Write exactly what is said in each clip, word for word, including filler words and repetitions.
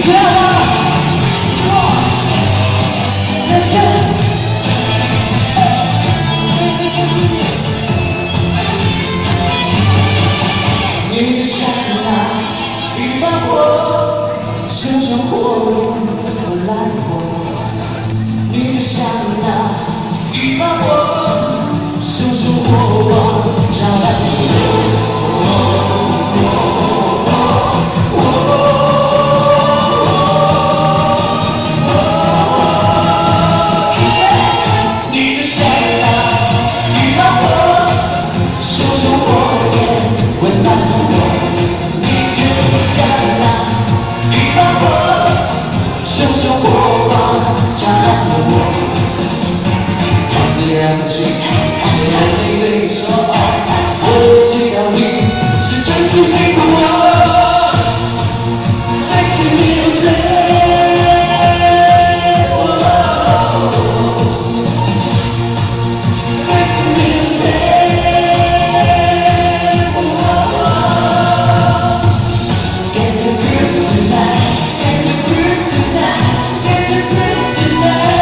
知道吗？哇 ，Let's go！ 你的笑容一把火，熊熊火火来火。你的笑容一把火，熊熊火火照来火。 虽然不清，虽然你对你说爱，我知道你是真心幸福我。Sexy music， Sexy music， Get to feel tonight， Get to feel tonight， Get to feel tonight。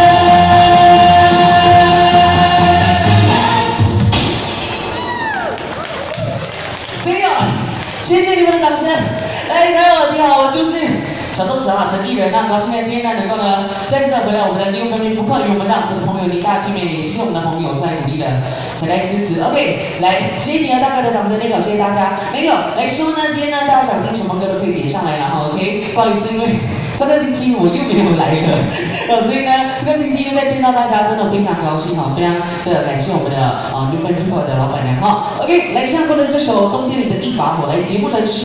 谢谢你们的掌声！哎，大家好，你好，我就是小豆子啊，陈艺人。那很高兴在今天呢，能够呢再次的回来我们的 New Family 复刻，与我们当时的朋友离大见面，也谢谢我们的朋友来努力的才来支持。OK， 来，谢谢你啊，大概的掌声，那个谢谢大家。那个来，希望呢今天呢大家想听什么歌都可以点上来，然后 OK， 不好意思，因为上个星期我又没有来了，呃，所以呢这个星期又再见到大家，真的非常高兴哈，非常的感谢我们的啊 New Family 复刻的老板娘哈。OK， 来，下播的这首冬天里的一把火，来节目的。